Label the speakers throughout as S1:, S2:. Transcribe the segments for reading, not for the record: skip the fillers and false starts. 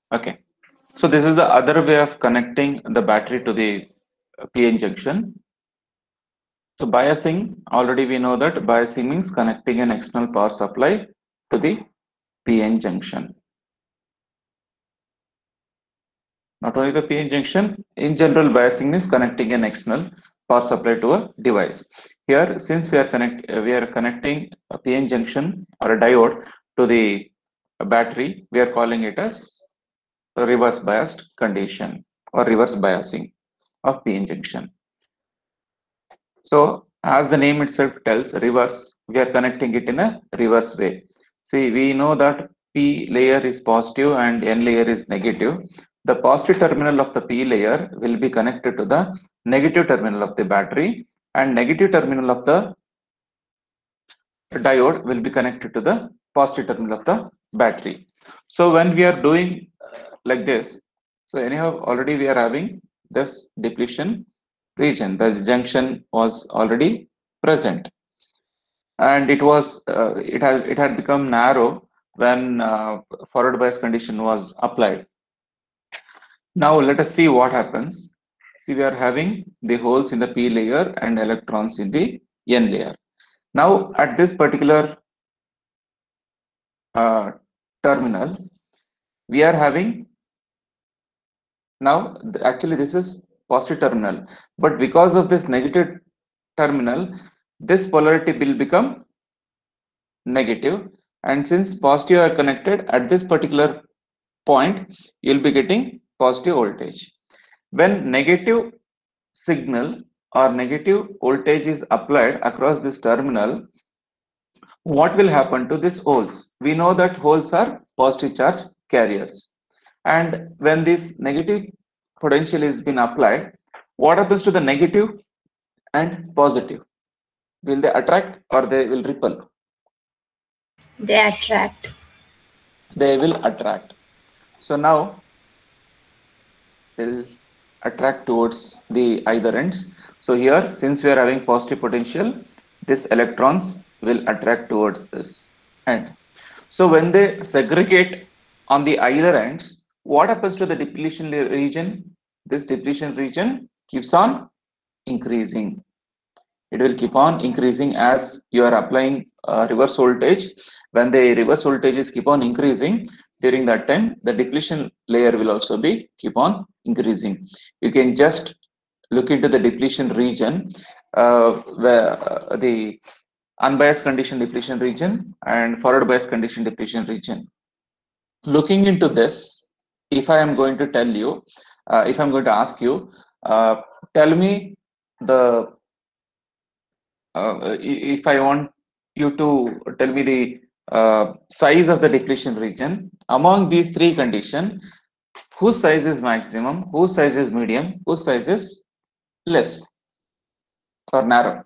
S1: Okay. So this is the other way of connecting the battery to the PN junction. So biasing, already we know that biasing means connecting an external power supply to the PN junction. Not only the PN junction, in general biasing is connecting an external power supply to a device. Here, since we are connecting a PN junction or a diode to the battery, we are calling it as a reverse biased condition or reverse biasing of PN junction. So as the name itself tells, reverse, we are connecting it in a reverse way. See, we know that P layer is positive and N layer is negative. The positive terminal of the P layer will be connected to the negative terminal of the battery, and negative terminal of the diode will be connected to the positive terminal of the battery. So when we are doing like this, so anyhow already we are having this depletion region. The junction was already present, and it had become narrow when forward bias condition was applied. Now let us see what happens. See, we are having the holes in the P layer and electrons in the N layer. Now at this particular uh, terminal, we are having now actually this is positive terminal, but because of this negative terminal, this polarity will become negative, and since positive are connected at this particular point, you'll be getting positive voltage. When negative signal or negative voltage is applied across this terminal, what will happen to these holes? We know that holes are positive charge carriers, and when this negative potential is been applied, what happens to the negative and positive? Will they attract or they will repel?
S2: They attract.
S1: They will attract. So now they'll attract towards the either ends. So here, since we are having positive potential, these electrons will attract towards this end. So when they segregate on the either ends, what happens to the depletion region? This depletion region keeps on increasing. It will keep on increasing as you are applying reverse voltage. When the reverse voltages keep on increasing, during that time the depletion layer will also be keep on increasing. You can just look into the depletion region, where the unbiased condition depletion region and forward bias condition depletion region. Looking into this, if I am going to tell you, if I'm going to ask you, tell me the if I want you to tell me the size of the depletion region among these three conditions, whose size is maximum, whose size is medium, whose size is less or narrow?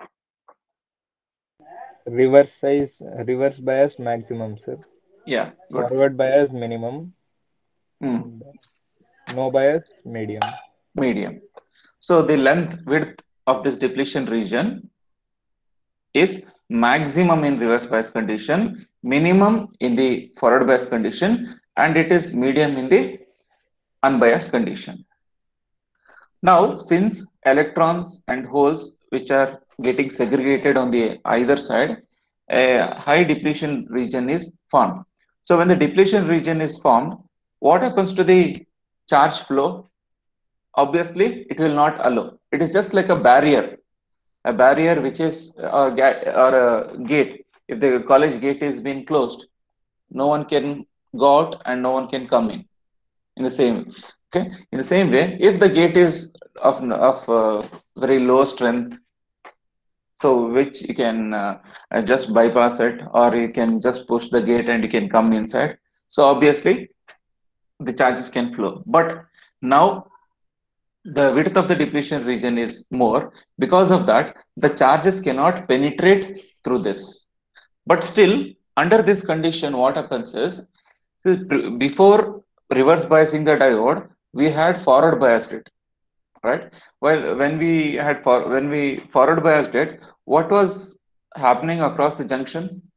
S3: Reverse size, reverse bias maximum, sir.
S1: Yeah, good.
S3: Forward bias minimum,
S1: Hmm,
S3: and no bias medium.
S1: medium. So the length width of this depletion region is maximum in reverse bias condition, minimum in the forward bias condition, and it is medium in the unbiased condition. Now, since electrons and holes which are getting segregated on the either side, a high depletion region is formed. So when the depletion region is formed, what happens to the charge flow? Obviously, it will not allow. It is just like a barrier which is or a gate. If the college gate is being closed, no one can go out and no one can come in the same. Okay, in the same way, if the gate is of very low strength, so which you can just bypass it, or you can just push the gate and you can come inside, so obviously the charges can flow. But now the width of the depletion region is more. Because of that, the charges cannot penetrate through this. But still, under this condition, what happens is, so before reverse biasing the diode, we had forward biased it, right? Well, when we forward biased it, what was happening across the junction?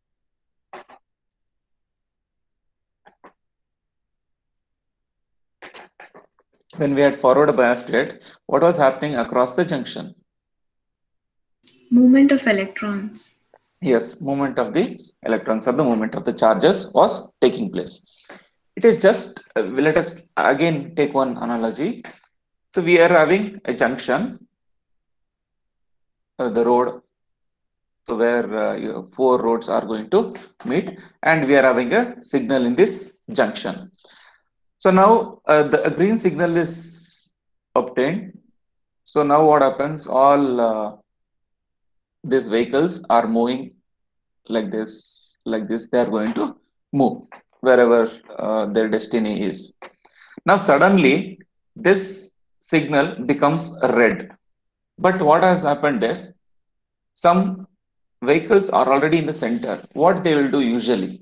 S1: when we had forward bias state, what was happening across the junction?
S2: Movement of electrons.
S1: Yes, movement of the electrons or the movement of the charges was taking place. It is just, let us again take one analogy. So we are having a junction, the road, so where 4 roads are going to meet, and we are having a signal in this junction. So now a green signal is obtained. So now what happens? All these vehicles are moving like this, they are going to move wherever their destiny is. Now suddenly this signal becomes red. But what has happened is some vehicles are already in the center. What they will do usually?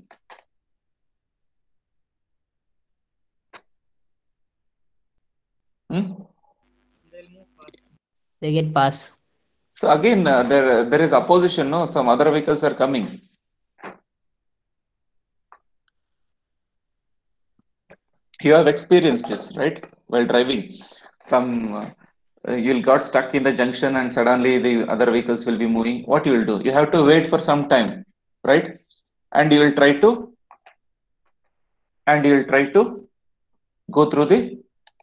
S4: They get pass.
S1: So again, there is opposition. No, some other vehicles are coming. You have experienced this, right? While driving, some you'll got stuck in the junction and suddenly the other vehicles will be moving. What you will do? You have to wait for some time, right? And you will try to go through the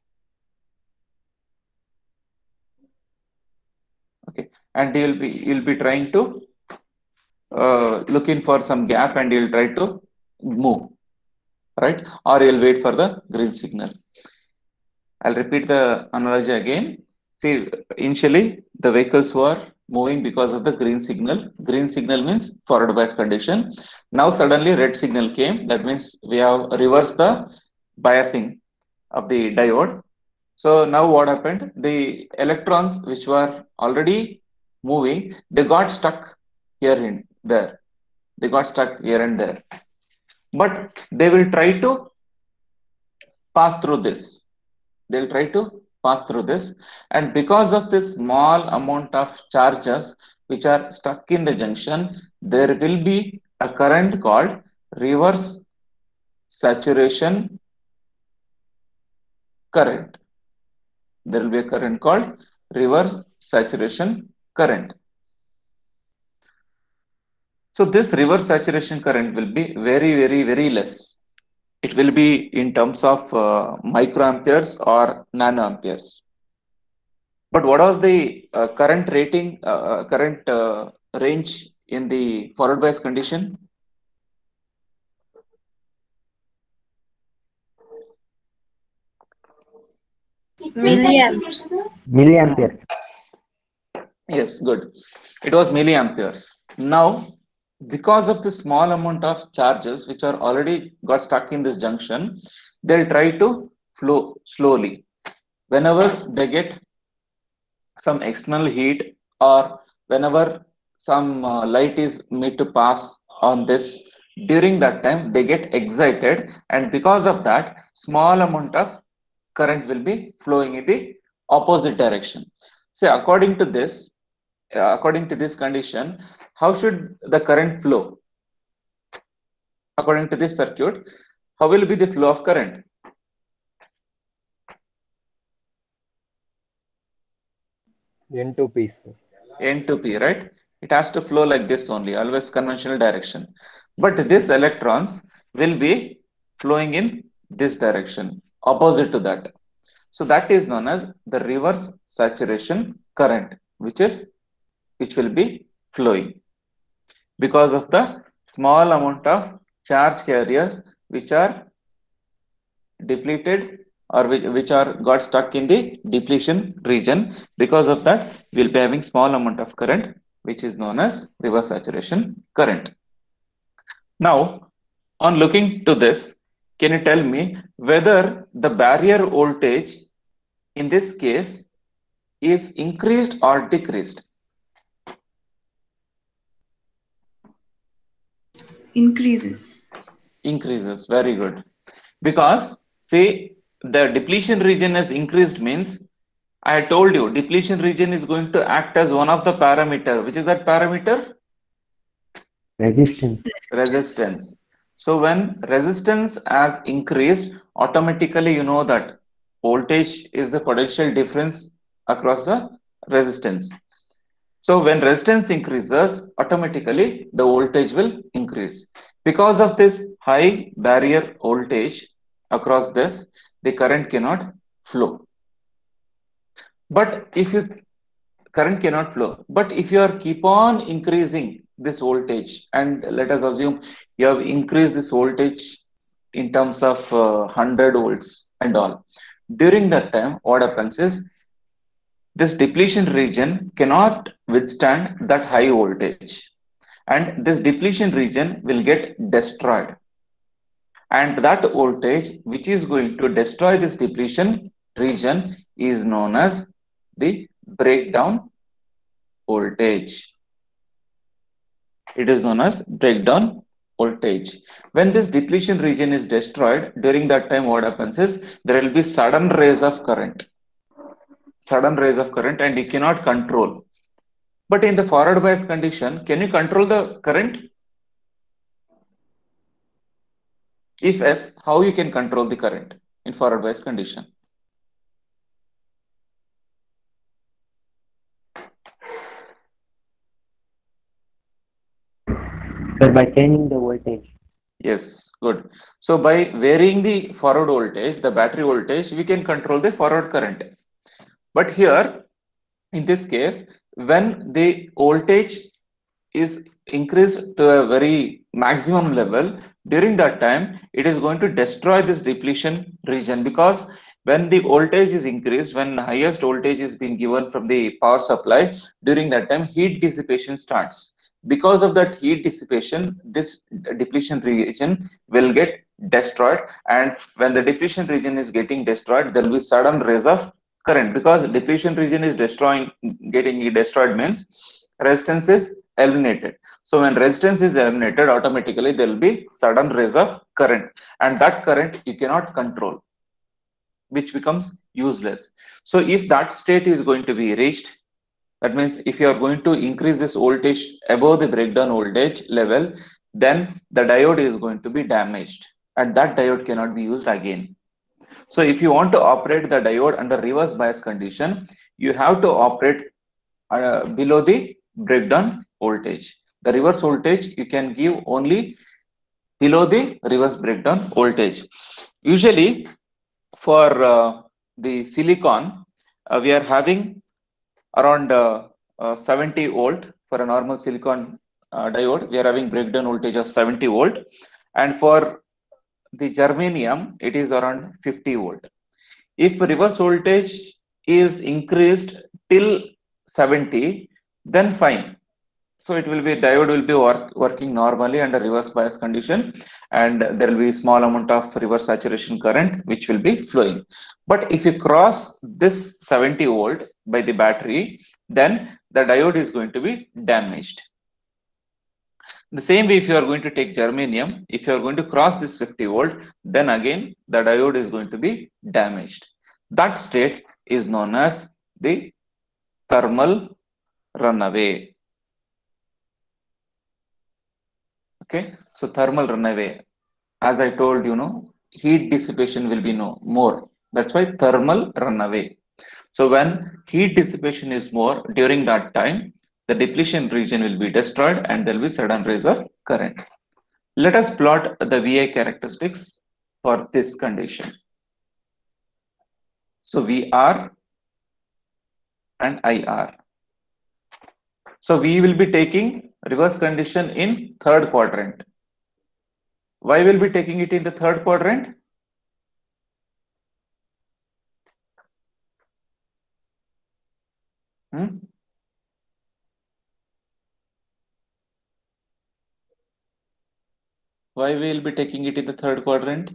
S1: and you'll be trying to looking for some gap and you'll try to move, right? Or you'll wait for the green signal. I'll repeat the analogy again. See, initially the vehicles were moving because of the green signal. Green signal means forward bias condition. Now suddenly red signal came. That means we have reversed the biasing of the diode. So now what happened? The electrons which were already moving, they got stuck here and there. They got stuck here and there. But they will try to pass through this. They'll try to pass through this. And because of this small amount of charges which are stuck in the junction, there will be a current called reverse saturation current. There will be a current called reverse saturation current. So this reverse saturation current will be very less. It will be in terms of microamperes or nanoamperes. But what was the current rating, current range in the forward bias condition?
S2: Milliamps.
S5: Milliampere.
S1: Yes, good. It was milliamperes. Now, because of the small amount of charges which are already got stuck in this junction, they'll try to flow slowly. Whenever they get some external heat or whenever some light is made to pass on this, during that time they get excited, and because of that small amount of current will be flowing in the opposite direction. So according to this condition, how should the current flow? According to this circuit, how will be the flow of current?
S3: N to P, sir.
S1: N to P, right? It has to flow like this only, always conventional direction. But these electrons will be flowing in this direction, opposite to that. So that is known as the reverse saturation current, which will be flowing because of the small amount of charge carriers which are depleted or which are got stuck in the depletion region. Because of that, we will be having small amount of current, which is known as reverse saturation current. Now, on looking to this, can you tell me whether the barrier voltage in this case is increased or decreased?
S2: Increases.
S1: Increases. Very good. Because see, the depletion region has increased means, I told you depletion region is going to act as one of the parameter. Which is that parameter? Resistance. So when resistance has increased, automatically you know that voltage is the potential difference across the resistance. So when resistance increases, automatically the voltage will increase. Because of this high barrier voltage across this, the current cannot flow. But if you current cannot flow, but if you are keep on increasing this voltage, and let us assume you have increased this voltage in terms of 100 volts and all, during that time what happens is this depletion region cannot withstand that high voltage, and this depletion region will get destroyed, and that voltage which is going to destroy this depletion region is known as the breakdown voltage. It is known as breakdown voltage. When this depletion region is destroyed, during that time what happens is there will be sudden rays of current, and you cannot control. But in the forward bias condition, can you control the current? If yes, how you can control the current in forward bias condition?
S4: Sir, by changing the voltage.
S1: Yes, good. So by varying the forward voltage, the battery voltage, we can control the forward current. But here, in this case, when the voltage is increased to a very maximum level, during that time, it is going to destroy this depletion region, because when the voltage is increased, when highest voltage is being given from the power supply, during that time, heat dissipation starts. Because of that heat dissipation, this depletion region will get destroyed, and when the depletion region is getting destroyed, there will be sudden rays of current, because depletion region is getting destroyed means resistance is eliminated. So when resistance is eliminated, automatically there will be sudden rays of current, and that current you cannot control, which becomes useless. So if that state is going to be reached, that means if you are going to increase this voltage above the breakdown voltage level, then the diode is going to be damaged, and that diode cannot be used again. So if you want to operate the diode under reverse bias condition, you have to operate below the breakdown voltage. The reverse voltage you can give only below the reverse breakdown voltage. Usually for the silicon, we are having around 70 volt. For a normal silicon diode, we are having breakdown voltage of 70 volt, and for the germanium it is around 50 volt. If reverse voltage is increased till 70, then fine. So it will be, diode will be working normally under reverse bias condition, and there will be small amount of reverse saturation current which will be flowing. But if you cross this 70 volt by the battery, then the diode is going to be damaged. The same way, if you are going to take germanium, if you are going to cross this 50 volt, then again the diode is going to be damaged. That state is known as the thermal runaway. Okay, so thermal runaway, as I told you, heat dissipation will be more. That's why thermal runaway. So when heat dissipation is more, during that time, the depletion region will be destroyed and there will be sudden rays of current. Let us plot the VI characteristics for this condition. So VR and IR. So we will be taking reverse condition in third quadrant. Why will be taking it in the third quadrant? Why we will be taking it in the third quadrant?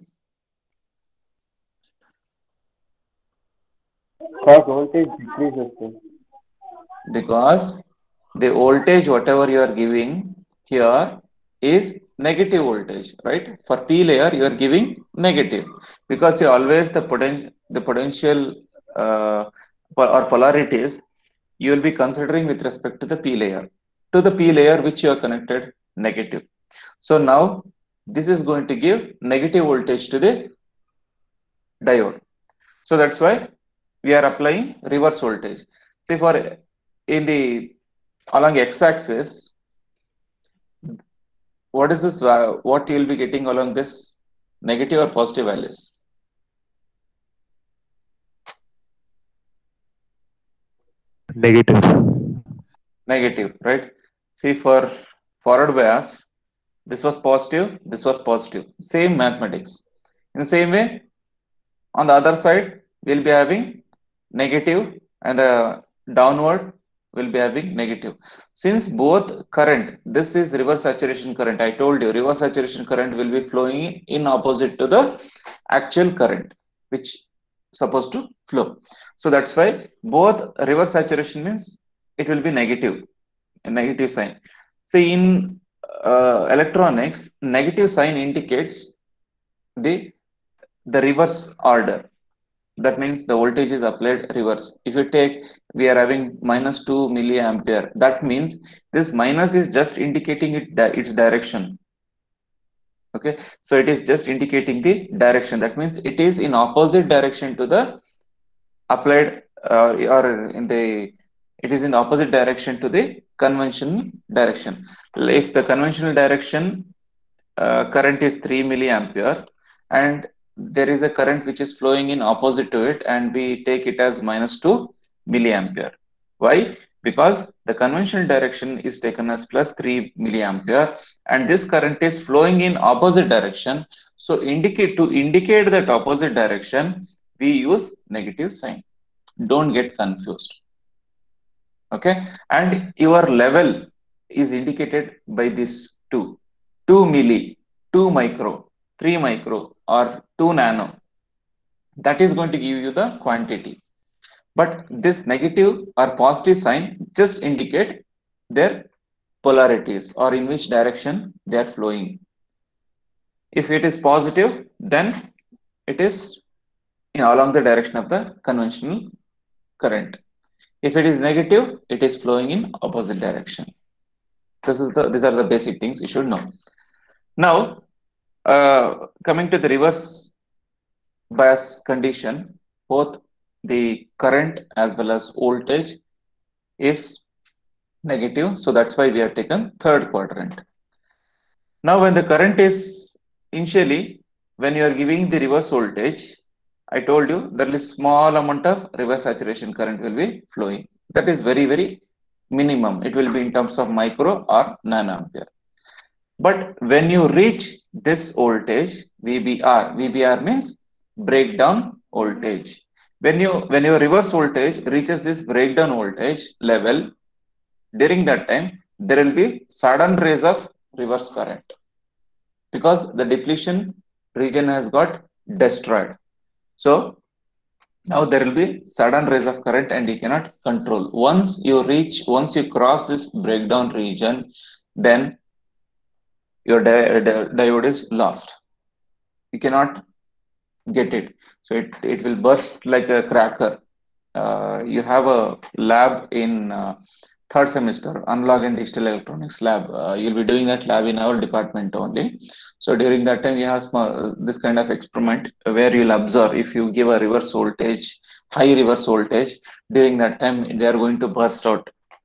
S4: Because voltage decreases.
S1: Because the voltage whatever you are giving here is negative voltage, right? For P layer you are giving negative, because you always the potential or polarities you will be considering with respect to the P layer. To the P layer which you are connected negative. So now this is going to give negative voltage to the diode. So that's why we are applying reverse voltage. See, for in the along x-axis, what is this? What you will be getting along this, negative or positive values?
S4: Negative.
S1: Negative, right? See, for forward bias, this was positive, this was positive. Same mathematics. In the same way, on the other side, we'll be having negative, and the downward will be having negative. Since both current, this is reverse saturation current. I told you reverse saturation current will be flowing in opposite to the actual current, which supposed to flow. So that's why both reverse saturation means it will be negative, a negative sign. See, in electronics, negative sign indicates the reverse order. That means the voltage is applied reverse. If you take, we are having -2 milliampere. That means this minus is just indicating its direction. Okay, so it is just indicating the direction. That means it is in opposite direction to the applied, or in the, it is in the opposite direction to the conventional direction. If the conventional direction current is 3 milliampere, and there is a current which is flowing in opposite to it, and we take it as -2 milliampere. Why? Because the conventional direction is taken as +3 milliampere, and this current is flowing in opposite direction. So to indicate that opposite direction, we use negative sign. Don't get confused. Okay, and your level is indicated by this 2 milli, 2 micro, 3 micro, or 2 nano. That is going to give you the quantity. But this negative or positive sign just indicate their polarities, or in which direction they are flowing. If it is positive, then it is along the direction of the conventional current. If it is negative, it is flowing in opposite direction. These are the basic things you should know. Now, coming to the reverse bias condition, both the current as well as voltage is negative. So that's why we have taken third quadrant. Now, when the current is initially, when you are giving the reverse voltage, I told you there is small amount of reverse saturation current will be flowing. That is very, very minimum. It will be in terms of micro or nanoampere. But when you reach this voltage, VBR means breakdown voltage. When your reverse voltage reaches this breakdown voltage level, during that time, there will be sudden rise of reverse current, because the depletion region has got destroyed. So now there will be sudden rise of current, and you cannot control. Once you cross this breakdown region, then your diode is lost. You cannot get it. So it will burst like a cracker. You have a lab in third semester, analog and digital electronics lab. You'll be doing that lab in our department only. So during that time, you have this kind of experiment where you'll observe, if you give a reverse voltage, high reverse voltage, during that time they are going to burst out.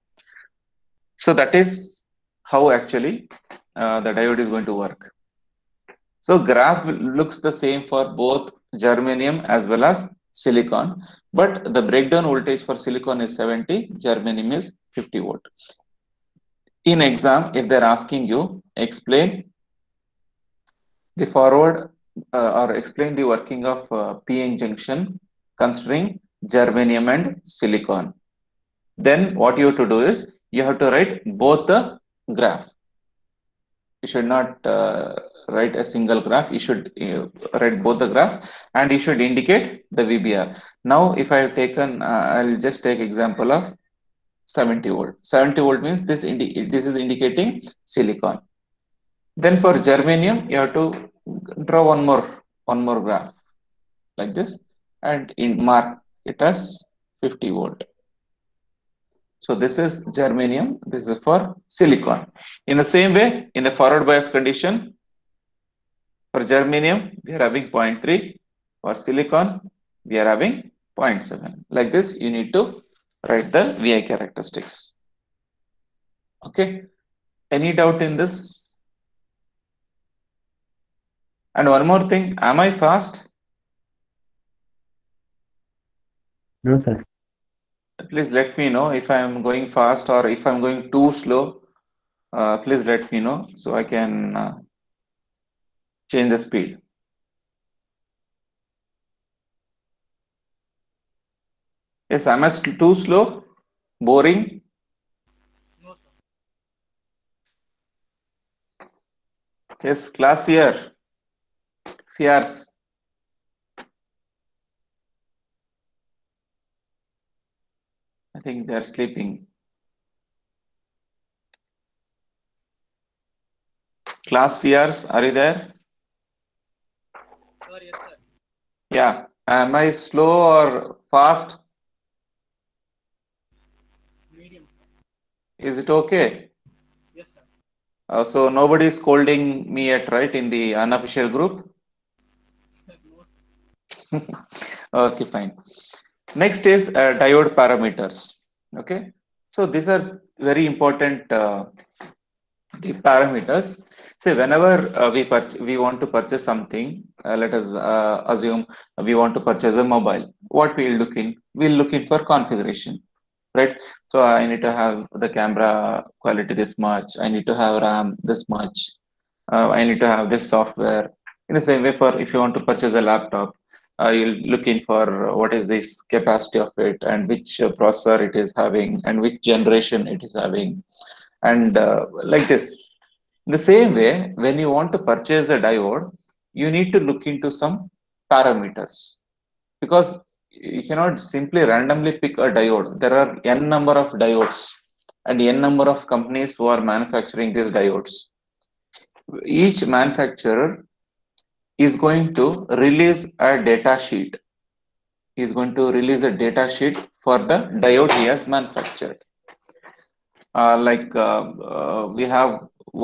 S1: So that is how actually the diode is going to work. So graph looks the same for both germanium as well as silicon, but the breakdown voltage for silicon is 70, germanium is 50 volt. In exam, if they're asking you, explain the forward or explain the working of p-n junction considering germanium and silicon, then what you have to do is you have to write both the graph. You should not write a single graph. You should write both the graph, and you should indicate the VBR. Now, if I have taken, I'll just take example of 70 volt. 70 volt means this is indicating silicon. Then for germanium, you have to draw one more graph like this, and mark it as 50 volt. So this is germanium, this is for silicon. In the same way, in the forward bias condition, for germanium, we are having 0.3, for silicon, we are having 0.7. Like this, you need to write the VI characteristics. Okay. Any doubt in this? And one more thing, am I fast?
S4: No, sir.
S1: Please let me know if I am going fast or if I'm going too slow. Please let me know so I can change the speed. Yes, am I too slow? Boring? Yes, class here. CRs. I think they are sleeping. Class CRs, are you there?
S5: Sir, yes, sir.
S1: Yeah. Am I slow or fast?
S5: Medium, sir.
S1: Is it okay?
S5: Yes, sir.
S1: So nobody is scolding me yet, right, in the unofficial group?
S5: No, sir.
S1: Okay, fine. Next is diode parameters. Okay. So these are very important the parameters. Say whenever we want to purchase something, let us assume we want to purchase a mobile. What we'll look in? We'll look in for configuration, right? So I need to have the camera quality this much. I need to have RAM this much. I need to have this software. In the same way, for if you want to purchase a laptop, you'll look in for what is this capacity of it and which processor it is having and which generation it is having, and like this. In the same way, when you want to purchase a diode, you need to look into some parameters because you cannot simply randomly pick a diode. There are n number of diodes and n number of companies who are manufacturing these diodes. Each manufacturer is going to release a data sheet. He is going to release a data sheet for the diode he has manufactured. We have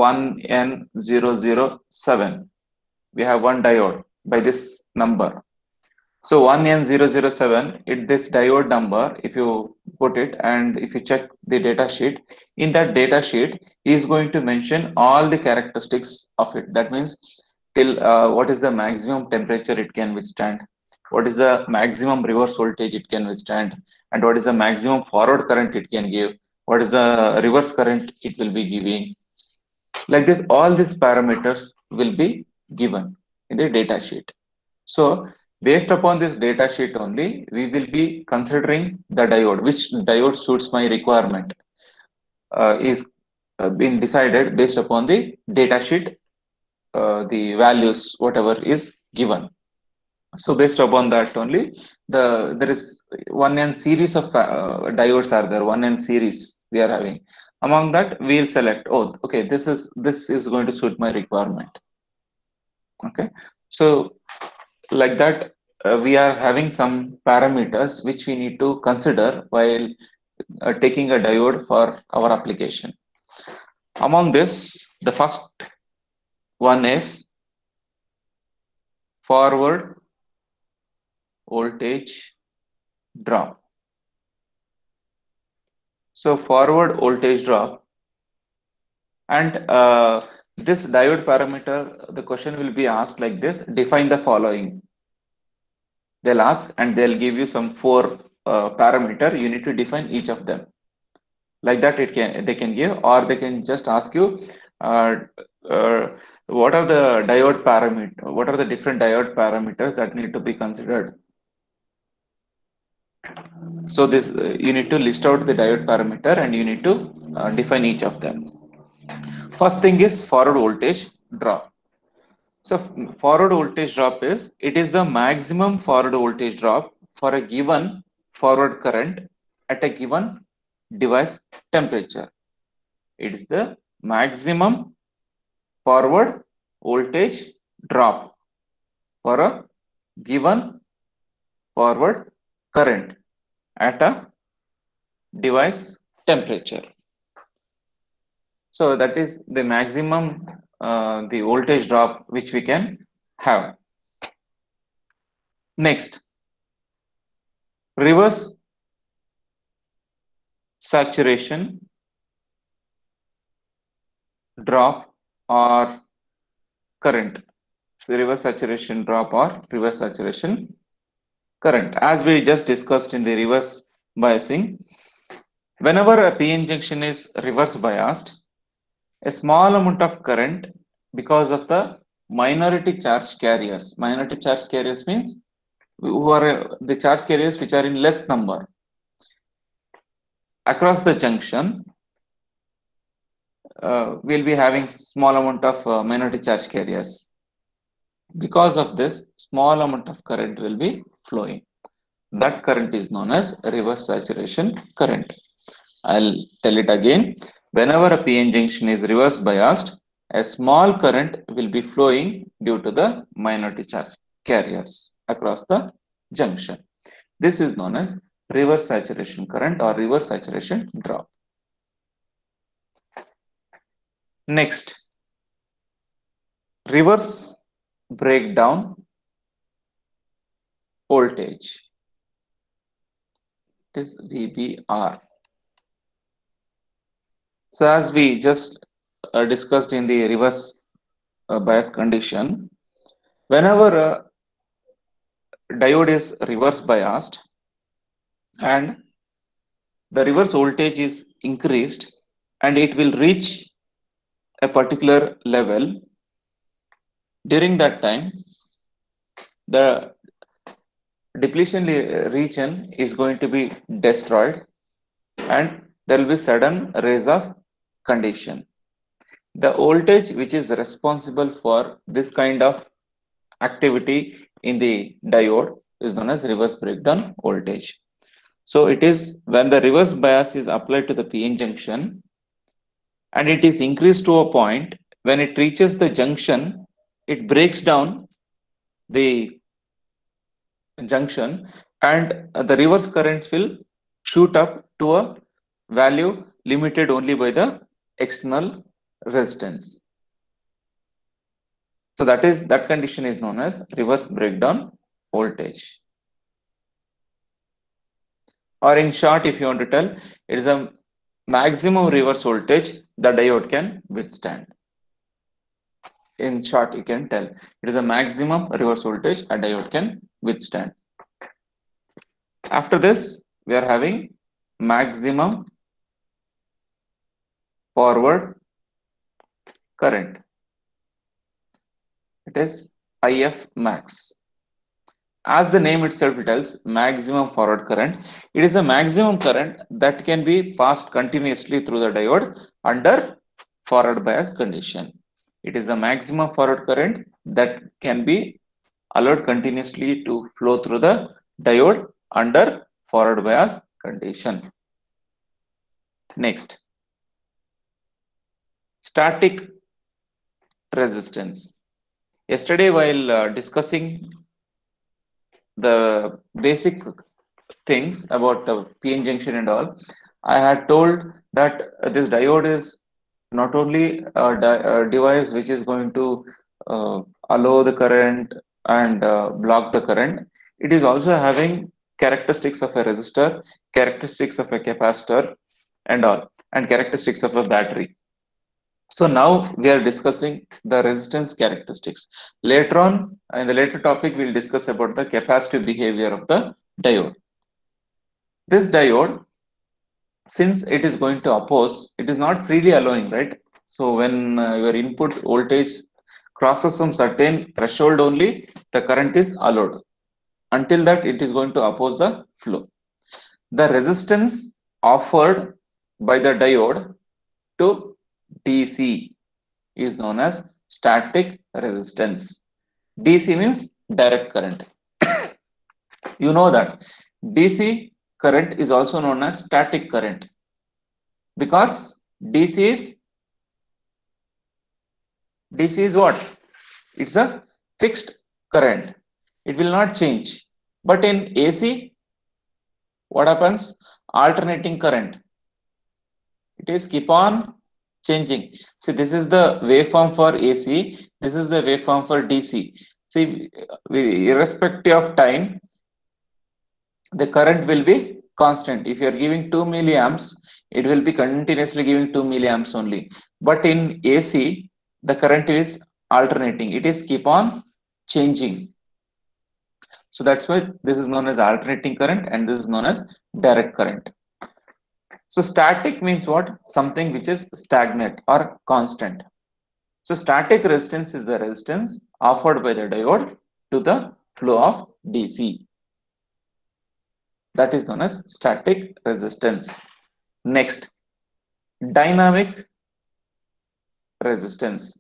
S1: 1N007. We have one diode by this number. So 1N007, this diode number, if you put it and if you check the data sheet, in that data sheet is going to mention all the characteristics of it. That means till what is the maximum temperature it can withstand, what is the maximum reverse voltage it can withstand, and what is the maximum forward current it can give, what is the reverse current it will be giving. Like this, all these parameters will be given in the data sheet. So based upon this data sheet only, we will be considering the diode, which diode suits my requirement is been decided based upon the data sheet, the values, whatever is given. So based upon that only, there is 1N series of diodes are there, 1N series we are having. Among that, we'll select, oh, okay, this is going to suit my requirement. Okay, so like that, we are having some parameters which we need to consider while taking a diode for our application. Among this, the first one is forward voltage drop. So forward voltage drop, and this diode parameter, the question will be asked like this: define the following. They'll ask and they'll give you some 4 parameter. You need to define each of them. Like that, they can give, or they can just ask you what are the diode parameter, what are the different diode parameters that need to be considered. So this you need to list out the diode parameter and you need to define each of them. First thing is forward voltage drop. So forward voltage drop is, it is the maximum forward voltage drop for a given forward current at a given device temperature. It is the maximum forward voltage drop for a given forward current at a device temperature. So that is the maximum the voltage drop which we can have. Next, reverse saturation drop or current. So reverse saturation drop or reverse saturation current. As we just discussed in the reverse biasing, whenever a PN junction is reverse biased, a small amount of current, because of the minority charge carriers. Minority charge carriers means who are the charge carriers which are in less number across the junction. We'll be having small amount of minority charge carriers. Because of this, small amount of current will be flowing. That current is known as reverse saturation current. I'll tell it again. Whenever a PN junction is reverse biased, a small current will be flowing due to the minority charge carriers across the junction. This is known as reverse saturation current or reverse saturation drop. Next, reverse breakdown voltage. It is VBR. So as we just discussed in the reverse bias condition, whenever a diode is reverse biased and the reverse voltage is increased and it will reach a particular level, during that time the depletion region is going to be destroyed and there will be sudden raise of condition. The voltage which is responsible for this kind of activity in the diode is known as reverse breakdown voltage. So it is when the reverse bias is applied to the PN junction and it is increased to a point, when it reaches the junction, it breaks down the junction and the reverse currents will shoot up to a value limited only by the external resistance. So that condition is known as reverse breakdown voltage. Or in short, if you want to tell, it is a maximum reverse voltage the diode can withstand. In short, you can tell it is a maximum reverse voltage a diode can withstand. After this, we are having maximum forward current. It is IF max. As the name itself tells, maximum forward current. It is a maximum current that can be passed continuously through the diode under forward bias condition. It is the maximum forward current that can be allowed continuously to flow through the diode under forward bias condition. Next, static resistance. Yesterday, while discussing the basic things about the PN junction and all, I had told that this diode is not only a device which is going to allow the current and block the current, it is also having characteristics of a resistor, characteristics of a capacitor and all, and characteristics of a battery. So now we are discussing the resistance characteristics. Later on, in the later topic, we will discuss about the capacitive behavior of the diode. This diode, since it is going to oppose, it is not freely allowing, right? So when your input voltage crosses some certain threshold only, the current is allowed. Until that, it is going to oppose the flow. The resistance offered by the diode to DC is known as static resistance. DC means direct current. You know that DC current is also known as static current because DC is what? It's a fixed current. It will not change. But in AC, what happens? Alternating current. It is keep on changing. See, this is the waveform for AC. This is the waveform for DC. See, irrespective of time, the current will be constant. If you are giving 2 milliamps, it will be continuously giving 2 milliamps only. But in AC, the current is alternating. It is keep on changing. So that's why this is known as alternating current and this is known as direct current. So static means what? Something which is stagnant or constant. So static resistance is the resistance offered by the diode to the flow of DC. That is known as static resistance. Next, dynamic resistance.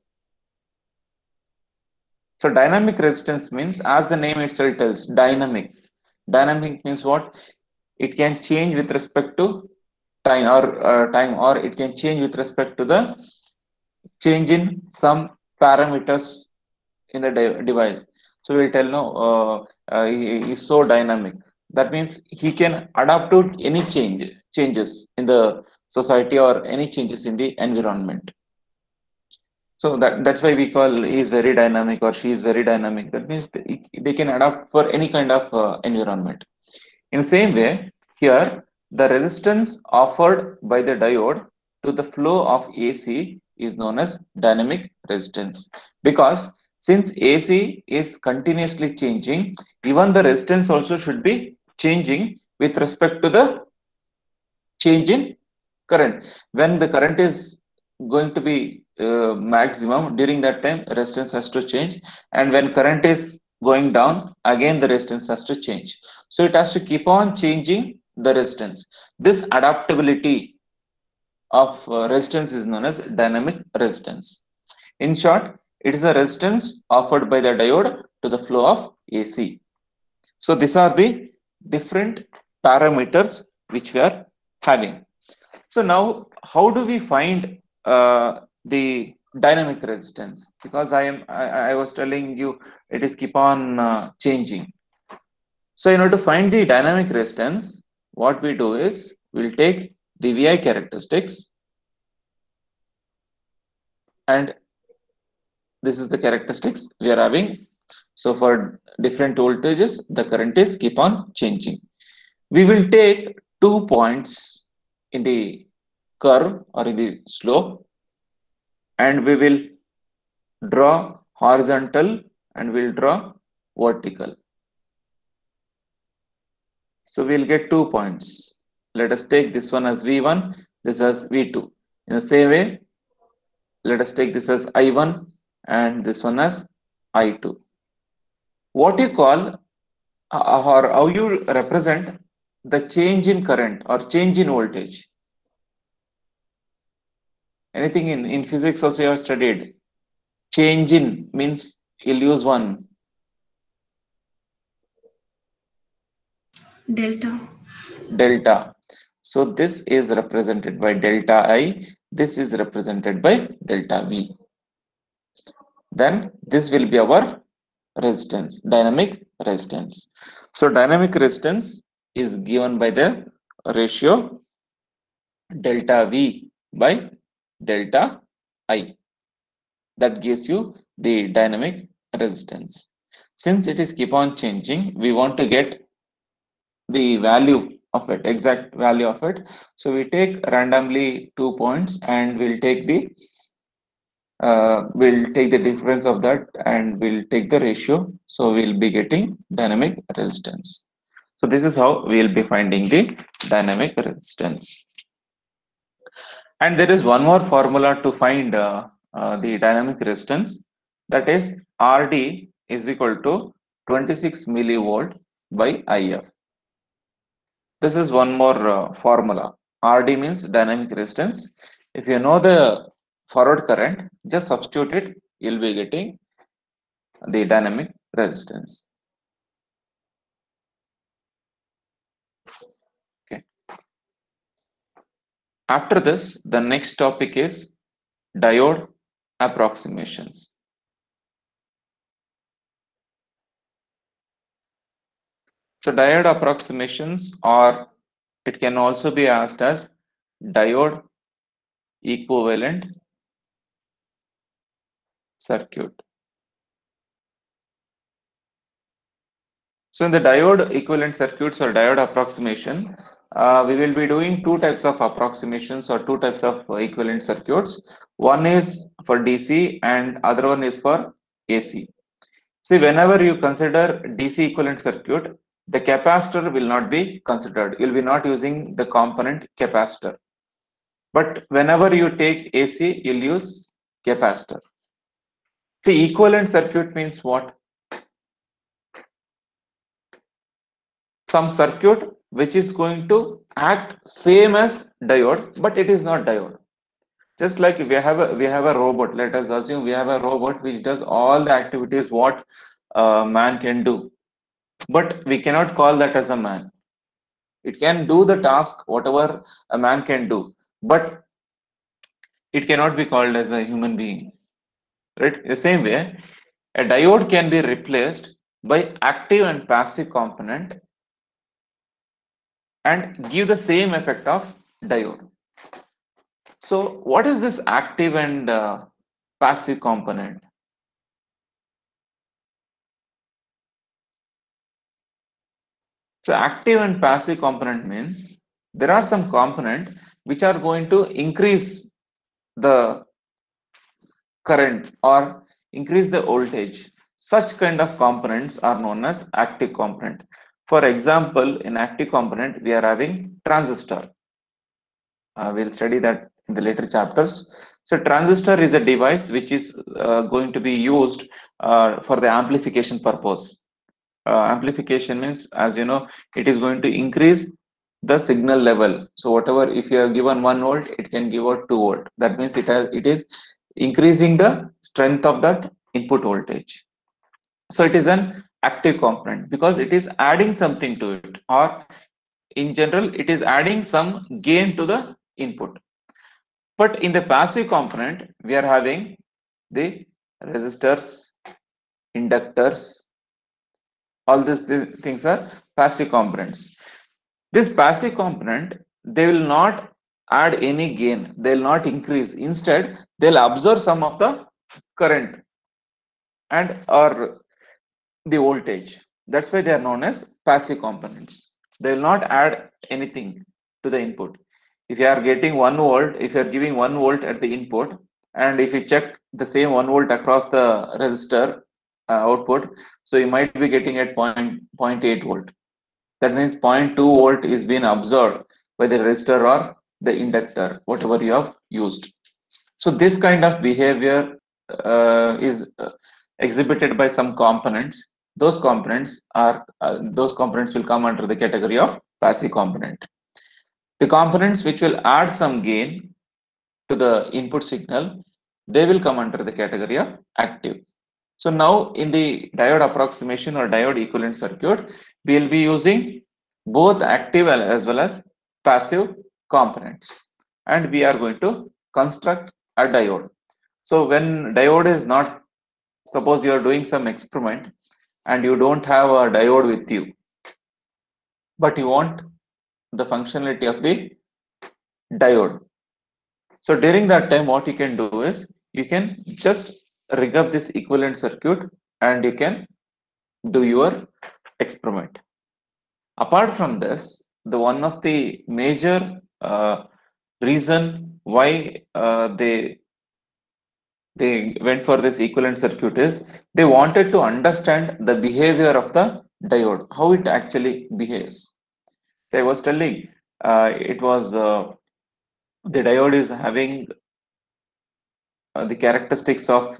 S1: So dynamic resistance means, as the name itself tells, dynamic. Dynamic means what? It can change with respect to time, or it can change with respect to the change in some parameters in the device. So we'll tell no, he is so dynamic. That means he can adapt to any changes in the society or any changes in the environment. So that's why we call he is very dynamic or she is very dynamic. That means they can adapt for any kind of environment. In the same way, here the resistance offered by the diode to the flow of AC is known as dynamic resistance, because since AC is continuously changing, even the resistance also should be changing with respect to the change in current. When the current is going to be maximum, during that time resistance has to change, and when current is going down, again the resistance has to change. So it has to keep on changing the resistance. This adaptability of resistance is known as dynamic resistance. In short, it is a resistance offered by the diode to the flow of AC. So these are the different parameters which we are having. So now, how do we find the dynamic resistance? Because I was telling you it is keep on changing. So in order to find the dynamic resistance, what we do is we'll take the VI characteristics, and this is the characteristics we are having. So for different voltages, the current is keep on changing. We will take 2 points in the curve or in the slope, and we will draw horizontal and we'll draw vertical. So we'll get 2 points. Let us take this one as V1, this as V2. In the same way, let us take this as I1 and this one as I2. What you call or how you represent the change in current or change in voltage? Anything in physics also you have studied. Change in means you'll use one.
S2: Delta.
S1: Delta. So this is represented by delta I. This is represented by delta V. Then this will be our resistance, dynamic resistance. So dynamic resistance is given by the ratio delta V by delta I. That gives you the dynamic resistance. Since it is keep on changing, we want to get the value of it, exact value of it. So we take randomly 2 points and we'll take the difference of that and we'll take the ratio. So we'll be getting dynamic resistance. So this is how we'll be finding the dynamic resistance. And there is one more formula to find the dynamic resistance, that is RD is equal to 26 millivolt by IF. This is one more formula. RD means dynamic resistance. If you know the forward current, just substitute it, you'll be getting the dynamic resistance. Okay. After this, the next topic is diode approximations. So diode approximations, or it can also be asked as diode equivalent circuit. So in the diode equivalent circuits or diode approximation, we will be doing two types of approximations or two types of equivalent circuits. One is for DC and other one is for AC. See, whenever you consider DC equivalent circuit, the capacitor will not be considered. You will be not using the component capacitor. But whenever you take AC, you'll use capacitor. See, equivalent circuit means what? Some circuit which is going to act same as diode, but it is not diode. Just like we have a robot. Let us assume we have a robot which does all the activities what man can do, but we cannot call that as a man. It can do the task whatever a man can do, but it cannot be called as a human being. Right? The same way, a diode can be replaced by active and passive component and give the same effect of diode. So what is this active and passive component? So active and passive component means there are some component which are going to increase the current or increase the voltage. Such kind of components are known as active component. For example, in active component, we are having transistor. We'll study that in the later chapters. So transistor is a device which is going to be used for the amplification purpose. Amplification means, as you know, it is going to increase the signal level. So whatever, if you have given 1 volt, it can give out 2 volt. That means it is increasing the strength of that input voltage. So it is an active component because it is adding something to it, or in general it is adding some gain to the input. But in the passive component, we are having the resistors, inductors, all these things are passive components. This passive component, they will not add any gain, they will not increase. Instead, they'll absorb some of the current and or the voltage. That's why they are known as passive components. They will not add anything to the input. If you are getting 1 volt, if you are giving 1 volt at the input, and if you check the same 1 volt across the resistor output, so you might be getting at 0.8 volt. That means 0.2 volt is being absorbed by the resistor or the inductor, whatever you have used. So this kind of behavior is exhibited by some components. Those components will come under the category of passive component. The components which will add some gain to the input signal, they will come under the category of active. So now in the diode approximation or diode equivalent circuit, we will be using both active as well as passive components, and we are going to construct a diode. So when diode is not, suppose you are doing some experiment and you don't have a diode with you, but you want the functionality of the diode. So during that time, what you can do is you can just rig up this equivalent circuit and you can do your experiment. Apart from this, the one of the major reason why they went for this equivalent circuit is they wanted to understand the behavior of the diode, how it actually behaves. So I was telling it was the diode is having the characteristics of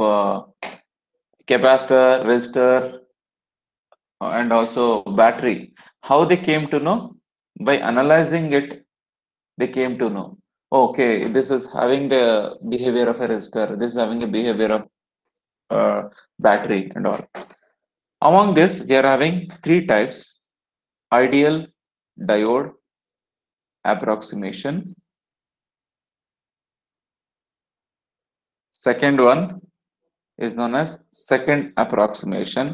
S1: capacitor, resistor, and also battery. How they came to know? By analyzing it, they came to know, okay, this is having the behavior of a resistor, this is having a behavior of battery and all. Among this, we are having 3 types: ideal diode approximation. Second one is known as second approximation.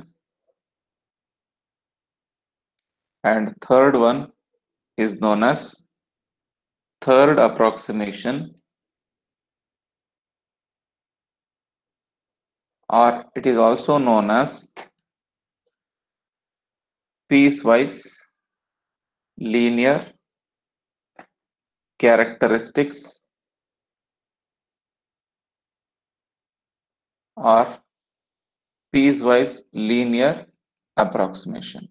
S1: And third one is known as third approximation, or it is also known as piecewise linear characteristics or piecewise linear approximation.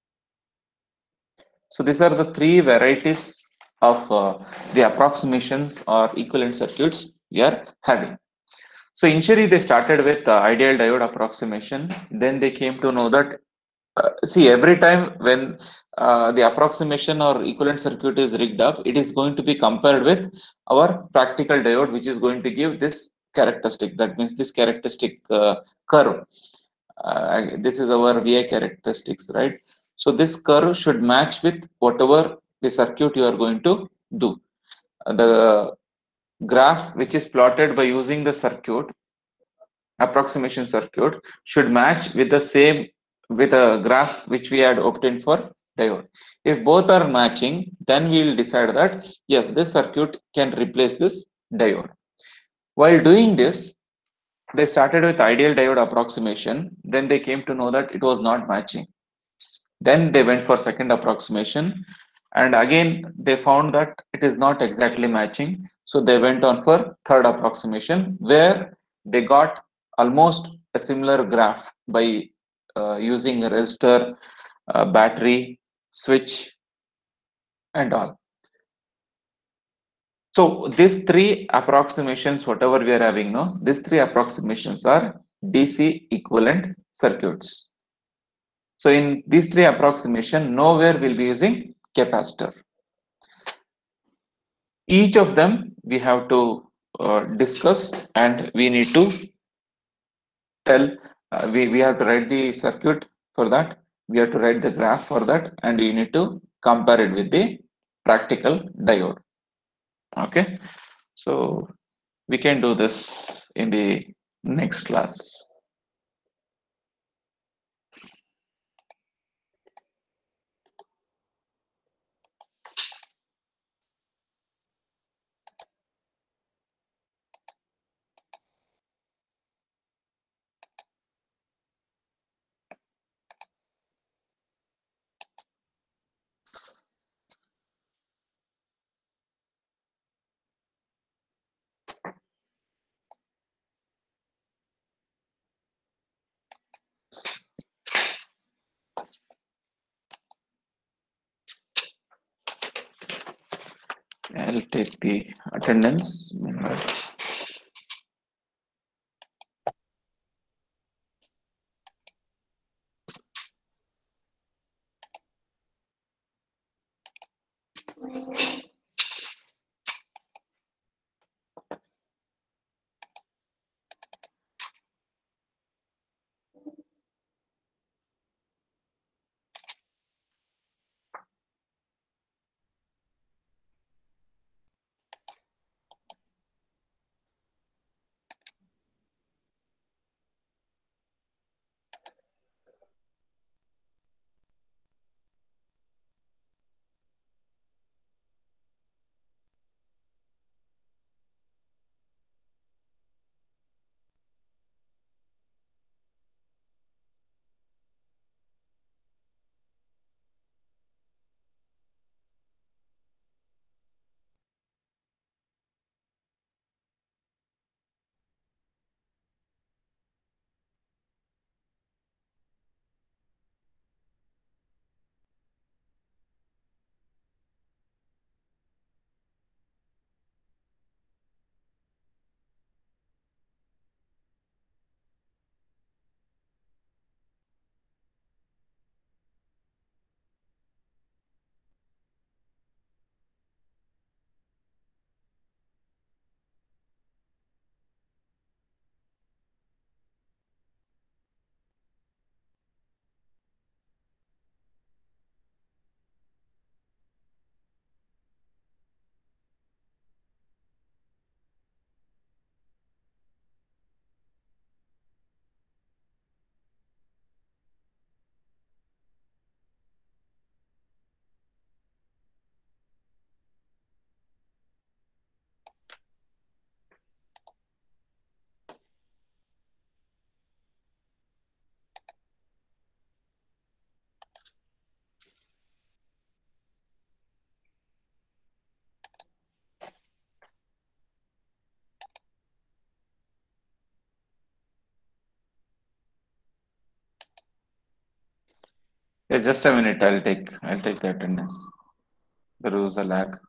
S1: So these are the three varieties of the approximations or equivalent circuits we are having. So initially they started with ideal diode approximation. Then they came to know that see, every time when the approximation or equivalent circuit is rigged up, it is going to be compared with our practical diode, which is going to give this characteristic. That means this characteristic curve. This is our VI characteristics, right? So this curve should match with whatever the circuit you are going to do. The graph which is plotted by using the circuit approximation circuit should match with the same with a graph which we had obtained for diode. If both are matching, then we will decide that yes, this circuit can replace this diode. While doing this, they started with ideal diode approximation. Then they came to know that it was not matching. Then they went for second approximation, and again they found that it is not exactly matching. So they went on for third approximation, where they got almost a similar graph by using a resistor, battery, switch, and all. So these three approximations, whatever we are having now, these three approximations are DC equivalent circuits. So in these three approximation, nowhere we'll be using capacitor. Each of them we have to discuss, and we need to tell, we have to write the circuit for that, we have to write the graph for that, and we need to compare it with the practical diode. Okay, so we can do this in the next class. I'll take the attendance. Yeah, just a minute. I'll take the attendance. There was a lag.